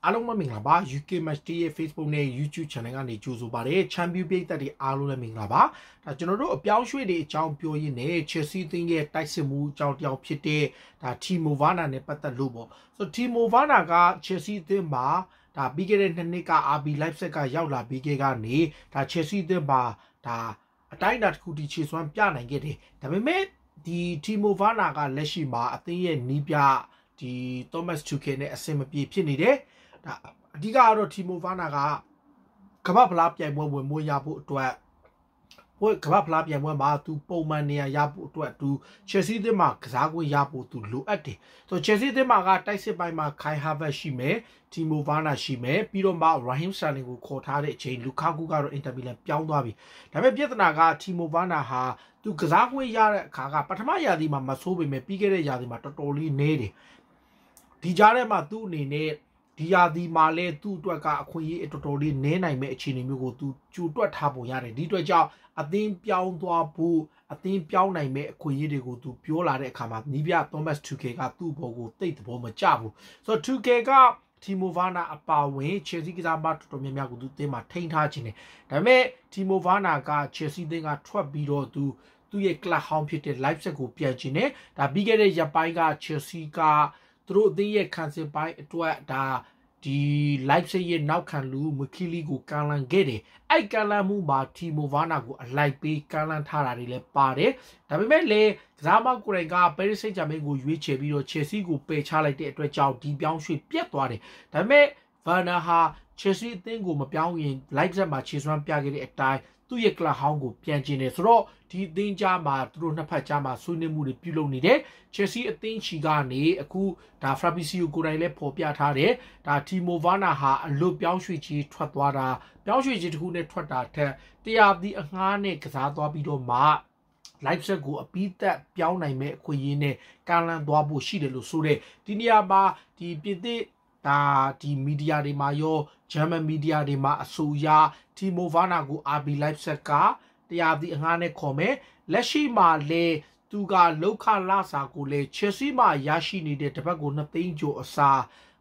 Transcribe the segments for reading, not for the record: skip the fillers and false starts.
အားလုံးမင်္ဂလာပါ UK Match Day ရဲ့ Facebook နဲ့ YouTube Channel ကနေကြိုဆိုပါရစေ Champion ပြည်သက်တွေအားလုံးလည်းမင်္ဂလာပါဒါကျွန်တော်တို့အပြောင်းရွှေ့တွေအကြောင်းပြောရင်းနဲ့ Chelsea အသင်းရဲ့တိုက်စစ်မှုအကြောင်းတရားဖြစ်တဲ့ဒါ Timo Werner နဲ့ပတ်သက်လို့ပေါ့ဆို Timo Werner က Chelsea အသင်းမှာဒါပြီးခဲ့တဲ့နှစ်က RB Leipzig ကရောက်လာပြီးခဲ့ကနေဒါ Chelsea အသင်းမှာဒါအတိုင်းအတာတစ်ခုထိခြေစွမ်းပြနိုင်ခဲ့တယ်ဒါပေမဲ့ဒီ Timo Werner ကလက်ရှိမှာအသင်းရဲ့နီးပြဒီ Thomas Tuchel နဲ့အဆင်မပြေဖြစ်နေတယ်ဒါအဓိကတော့ Timo Werner ကကမ္ဘာဖလားပြိုင်ပွဲဝင်မွေးရဖို့အတွက်ကမ္ဘာဖလားပြိုင်ပွဲမှာသူပုံမှန်နေရာရဖို့အတွက်သူ Chelsea အသင်းမှာကစားခွင့်ရဖို့သူလိုအပ်တယ်ဆို Chelsea အသင်းမှာကတိုက်စစ်ပိုင်းမှာ Kai Havertz ရှိမယ် Timo Werner ရှိမယ်ပြီးတော့မှ Raheem Sterling ကိုခေါ်ထားတဲ့အချိန် Lukaku ကတော့ Inter Milan ပြောင်းသွားပြီဒါပေမဲ့ပြဿနာက Timo Werner ဟာသူကစားခွင့်ရတဲ့အခါကပထမရာသီမှာမဆိုးပေမဲ့ပြီးခဲ့တဲ့ရာသီမှာတော်တော်လေးနေတယ်ဒီကြားထဲမှာသူ့အနေနဲ့ဒီယာဒီမှာလဲသူ့အတွက်ကအခွင့်အရေးတော်တော်လေးနည်းနိုင်မဲ့အခြေအနေမျိုးကိုသူကြိုတွက်ထားပုံရတယ်ဒီအတွက်ကြောင့်အသင်းပြောင်းသွားဖို့အသင်းပြောင်းနိုင်မဲ့အခွင့်အရေးတွေကိုသူပြောလာတဲ့အခါမှာနီးပြ Thomas Tuchel ကသူ့ဘောကိုတိတ်သဘောမကျဘူးဆိုတော့ Tuchel က Timo Werner အပါဝင် Chelsea ကစားမတော်တော်များများကိုသူအသင်းမှာထိန်းထားခြင်းတယ်ဒါပေမဲ့ Timo Werner က Chelsea အသင်းကထွက်ပြီးတော့သူ့ရဲ့ club ဟောင်းဖြစ်တဲ့ Leipzig ကိုပြန်ခြင်းတယ်ဒါပြီးခဲ့တဲ့ရက်ပိုင်းက Chelsea ကသူတို့အသင်းရဲ့ခံစစ်ပိုင်းအတွက်ဒါဒီ Leipzig ရဲ့နောက်ခံလူ Mukili ကိုကန်လန်ခဲ့တယ်အဲ့ကန်လန်မှုမှာ Timo Werner ကိုအလိုက်ပေးကန်လန်ထားတာတွေလည်းပါတယ်ဒါပေမဲ့လေကစားမကိုယ်တိုင်က Paris Saint-Germain ကိုရွေးချယ်ပြီးတော့ Chelsea ကိုပယ်ချလိုက်တဲ့အတွက်ကြောင့်ဒီပြောင်းရွှေ့ပြတ်သွားတယ်ဒါပေမဲ့ Werner ဟာ Chelsea အသင်းကိုမပြောင်းရင် Leipzig မှာခြေစွမ်းပြခဲ့တဲ့အတိုင်းသူ့ရဲ့ club ဟောင်းကိုပြန်ကျင်တယ်ဆိုတော့ဒီအသင်းကြားမှာသူတို့နှစ်ဖက်ကြားမှာဆွေးနွေးမှုတွေပြုလုပ်နေတယ် Chelsea အသင်းချီကနေအခုဒါ Fabrizio ကိုယ်တိုင်လည်းပေါ်ပြထားတယ်ဒါ Timo Werner ဟာအလွတ်ပြောင်းရွှေ့ကြီးထွက်သွားတာပြောင်းရွှေ့ကြီးတစ်ခုနဲ့ထွက်တာထက်တရားဒီအငှားနဲ့ကစားသွားပြီးတော့မှ Leipzig ကိုအပြီးသက်ပြောင်းနိုင်မဲ့အခွင့်အရေးနဲ့ကန်လန်သွားဖို့ရှိတယ်လို့ဆိုတဲ့ဒီနေရာမှာဒီပြည်သစ်ဒါဒီမီဒီယာတွေမှာရောဂျာမန်မီဒီယာတွေမှာအဆိုအရ Timo Werner ကို RB Leipzig ကတရားဒီအငှားနဲ့ခေါ်မယ်လက်ရှိမှာလေသူကလောက်ခလာစာကိုလေ Chelsea မှာရရှိနေတဲ့တပတ်ကို2သိန်းကျော်အစား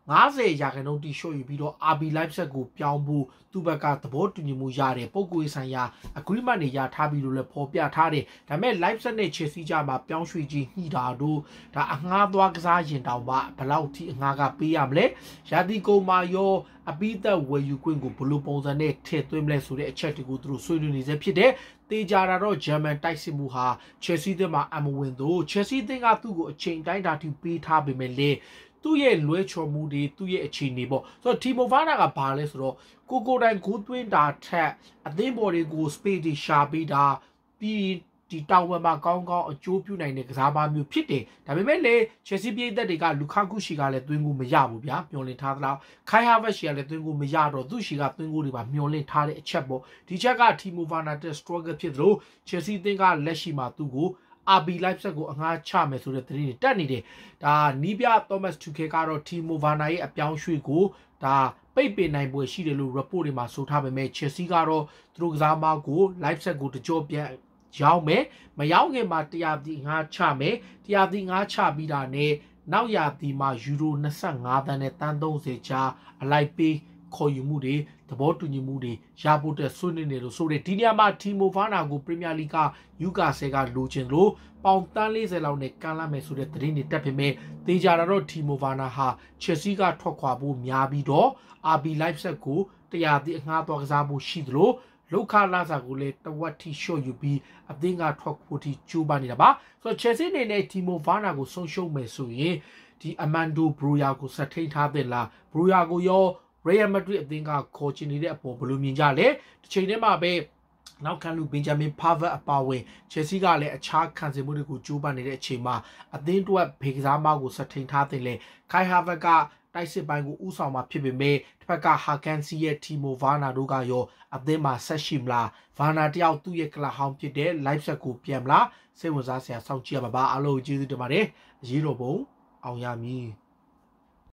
90ရာခိုင်နှုန်းတိရှို့ယူပြီးတော့ RB Leipzig ကိုပြောင်းဖို့သူ့ဘက်ကသဘောတူညီမှုရတယ်ပုံကိုယ်ဆိုင်ရာ agreement တွေရထားပြီးလို့လည်းဖော်ပြထားတယ်ဒါပေမဲ့ Leipzig နဲ့ Chelsea ကြားမှာပြောင်းရွှေ့ခြင်းညှိတာတို့ဒါအငှားသွားကစားရင်တောင်မှဘယ်လောက်ထိအငှားကပေးရမလဲရာသီကုန်မှာရောအပိသက်ဝယ်ယူခွင့်ကိုဘယ်လိုပုံစံနဲ့ထည့်သွင်းမလဲဆိုတဲ့အချက်တွေကိုသူတို့ဆွေးနွေးနေစေဖြစ်တယ်တေချာတာတော့ German တိုက်စစ်မှုဟာ Chelsea အသင်းမှာအမဝင်သို့ Chelsea အသင်းကသူ့ကိုအချိန်တိုင်းတာထိပေးထားပေမဲ့လေသူ့ရဲ့လွဲချော်မှုတွေသူ့ရဲ့အခြေအနေပေါ့ဆိုတော့ Timo Werner ကဘာလဲဆိုတော့ကိုတိုင်ဂိုးသွင်းတာထက်အသင်းပေါ်တွေကို space တွေရှာပေးတာပြီးဒီတောင်ဝမ်မှာကောင်းကောင်းအကျိုးပြုနိုင်တဲ့ကစားပါမျိုးဖြစ်တယ်ဒါပေမဲ့လေ Chelsea ပြည်သက်တွေက Lukaku ရှိကလည်းသွင်းကိုမရဘူးဗျာမျောလင့်ထားသလောက် Kai Havertz ရှိကလည်းသွင်းကိုမရတော့သူ့ရှိကသွင်းကိုတွေပါမျောလင့်ထားတဲ့အချက်ပေါ့ဒီချက်က Timo Werner တဲ့ struggle ဖြစ်သလို Chelsea အသင်းကလက်ရှိမှာသူ့ကိုRB Leipzig ကိုအငှားချမယ်ဆိုတဲ့သတင်းတွေတက်နေတယ်ဒါနီးပြ Thomas Tuchel ကတော့ Timo Werner ရဲ့အပြောင်းရွှေ့ကိုဒါပိတ်ပင်နိုင်ပွဲရှိတယ်လို့ report တွေမှာဆိုထားပေမဲ့ Chelsea ကတော့သူတို့ကစားမကို Leipzig ကိုတကြောပြန်ရောက်မယ်မရောက်ခင်မှာတရားဒီငှားချမယ်တရားဒီငှားချပြီးတာနဲ့နောက်ရာသီမှာယူရို25သန်းနဲ့တန်း30ချာအလိုက်ပေးခေါ်ယူမှုတွေသဘောတူညီမှုတွေရဖို့တဲ့ဆွေးနွေးနေလို့ဆိုတဲ့ဒီနေရာမှာ Timo Werner ကို Premier League က Newcastle ကလိုချင်လို့ပေါင်တန်း40လောက်နဲ့ကန်လာမယ်ဆိုတဲ့သတင်းတွေတက်ပေမဲ့သေချာတာတော့ Timo Werner ဟာ Chelsea ကထွက်ခွာဖို့များပြီးတော့ RB Leipzig ကိုတရားဒီအငှားသွားကစားဖို့ရှိသလိုလောက်ခလာစာကိုလည်းတဝက်ထိရှော့ယူပြီးအသင်းကထွက်ဖို့ထိကြိုးပမ်းနေတာပါဆိုတော့ Chelsea အနေနဲ့ Timo Werner ကိုဆုံးရှုံးမယ်ဆိုရင်ဒီ Armando Broja ကိုဆက်ထိန်ထားတဲ့လား Broja ကိုရော Real Madrid အသင်းကခေါ်ချင်နေတဲ့အပေါ်ဘယ်လိုမြင်ကြလဲတစ်ချိန်တည်းမှာပဲနောက်ခံလူ Benjamin Pavard အပါဝင် Chelsea ကလည်းအခြားခံစစ်မှုတွေကိုကြိုးပမ်းနေတဲ့အချိန်မှာအသင်းတွက်ဘေကစားမကိုဆက်ထိန်ထားတဲ့လေ Kai Havertz ကတိုက်စစ်ပိုင်းကိုဥဆောင်မှာဖြစ်ပေမဲ့တစ်ဖက်က Hakansi ရဲ့ Timo Werner တို့ကရောအသင်းမှာဆက်ရှိမလား Werner တယောက်သူ့ရဲ့ကလဟောင်းဖြစ်တဲ့ Leipzig ကိုပြန်မလားစိတ်ဝင်စားစရာစောင့်ကြည့်ရမှာပါအားလုံးကျေးဇူးတင်ပါတယ်အရေးတော်ပုံအောင်ရမည်